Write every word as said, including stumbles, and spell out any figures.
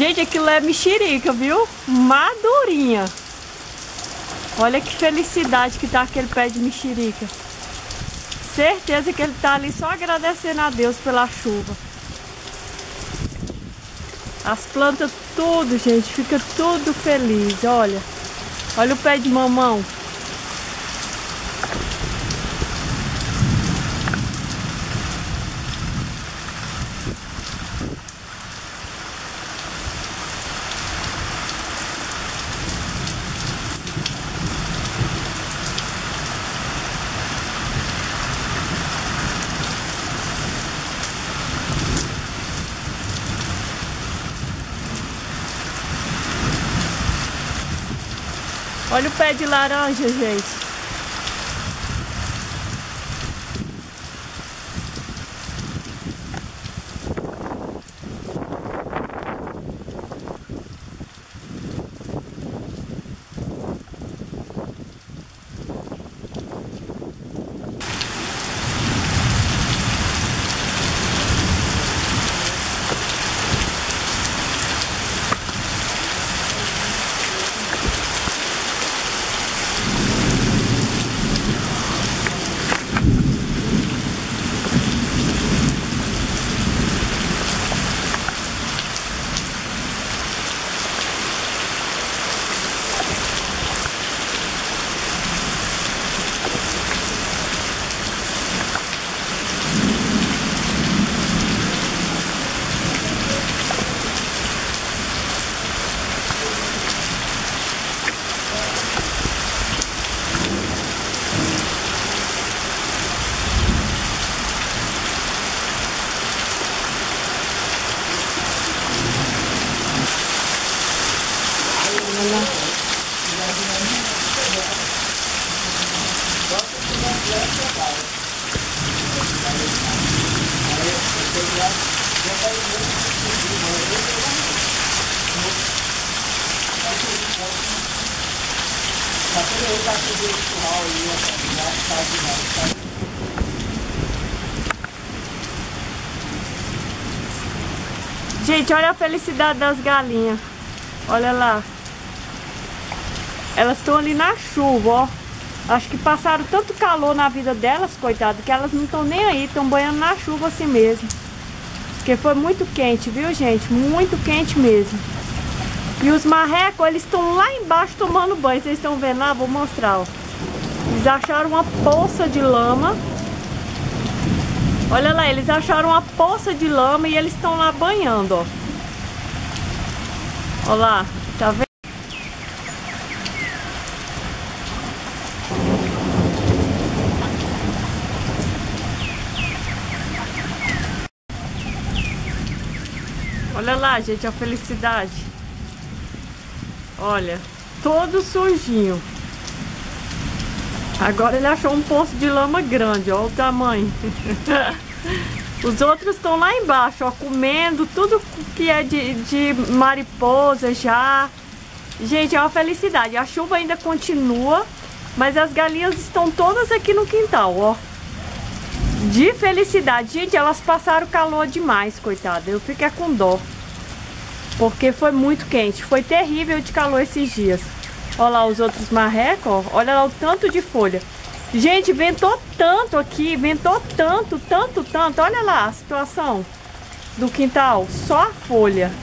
Gente, aquilo é mexerica, viu? Madurinha. Olha que felicidade que tá aquele pé de mexerica. Certeza que ele tá ali só agradecendo a Deus pela chuva. As plantas tudo, gente, fica tudo feliz, olha. Olha o pé de mamão. Olha o pé de laranja, gente. Gente, olha a felicidade das galinhas. Olha lá. Elas estão ali na chuva, ó. Acho que passaram tanto calor na vida delas, coitado, que elas não estão nem aí, estão banhando na chuva assim mesmo. Porque foi muito quente, viu, gente? Muito quente mesmo. E os marrecos, eles estão lá embaixo tomando banho. Vocês estão vendo lá? Vou mostrar, ó. Eles acharam uma poça de lama. Olha lá, eles acharam uma poça de lama e eles estão lá banhando, ó. Olha lá, tá vendo? Olha lá, gente, a felicidade. Olha, todo sujinho. Agora ele achou um poço de lama grande, ó o tamanho. Os outros estão lá embaixo, ó, comendo tudo que é de, de mariposa já. Gente, é uma felicidade. A chuva ainda continua, mas as galinhas estão todas aqui no quintal, ó. De felicidade. Gente, elas passaram calor demais, coitada. Eu fiquei com dó. Porque foi muito quente. Foi terrível de calor esses dias. Olha lá os outros marrecos, ó. Olha lá o tanto de folha. Gente, ventou tanto aqui. Ventou tanto, tanto, tanto. Olha lá a situação do quintal. Só a folha.